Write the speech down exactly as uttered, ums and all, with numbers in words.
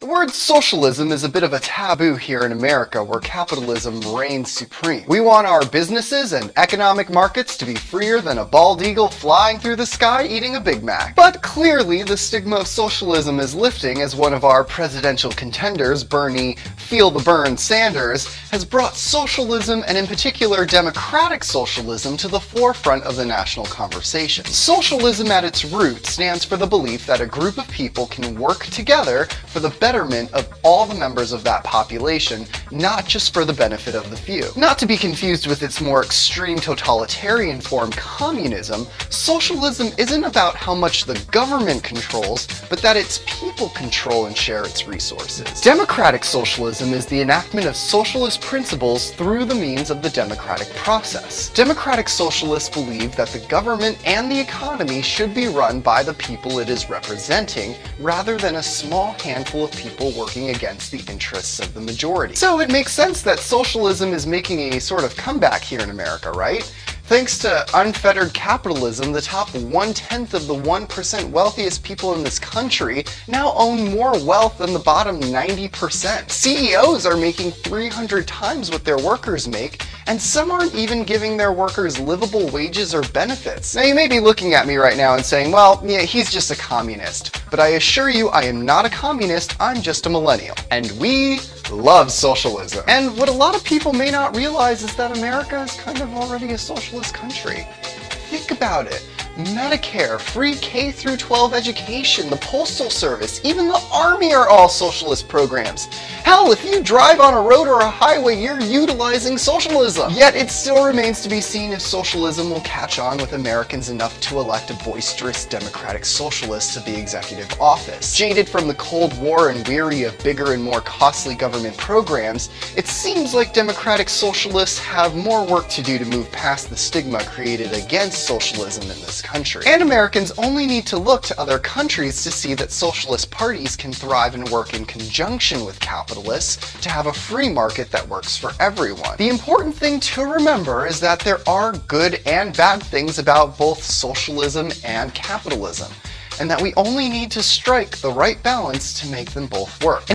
The word socialism is a bit of a taboo here in America, where capitalism reigns supreme. We want our businesses and economic markets to be freer than a bald eagle flying through the sky eating a Big Mac. But clearly the stigma of socialism is lifting, as one of our presidential contenders, Bernie Feel the Burn Sanders, has brought socialism, and in particular democratic socialism, to the forefront of the national conversation. Socialism at its root stands for the belief that a group of people can work together for the betterment of all the members of that population, not just for the benefit of the few. Not to be confused with its more extreme totalitarian form, communism, socialism isn't about how much the government controls, but that its people control and share its resources. Democratic socialism is the enactment of socialist principles through the means of the democratic process. Democratic socialists believe that the government and the economy should be run by the people it is representing, rather than a small handful of people working against the interests of the majority. So it makes sense that socialism is making a sort of comeback here in America, right? Thanks to unfettered capitalism, the top one-tenth of the one percent wealthiest people in this country now own more wealth than the bottom ninety percent. C E Os are making three hundred times what their workers make, and some aren't even giving their workers livable wages or benefits. Now, you may be looking at me right now and saying, well, yeah, he's just a communist. But I assure you, I am not a communist, I'm just a millennial. And we love socialism. And what a lot of people may not realize is that America is kind of already a socialist country. Think about it. Medicare, free K through twelve education, the Postal Service, even the Army are all socialist programs. Hell, if you drive on a road or a highway, you're utilizing socialism. Yet it still remains to be seen if socialism will catch on with Americans enough to elect a boisterous democratic socialist to the executive office. Jaded from the Cold War and weary of bigger and more costly government programs, it seems like democratic socialists have more work to do to move past the stigma created against socialism in this country. And Americans only need to look to other countries to see that socialist parties can thrive and work in conjunction with capitalists to have a free market that works for everyone. The important thing to remember is that there are good and bad things about both socialism and capitalism, and that we only need to strike the right balance to make them both work.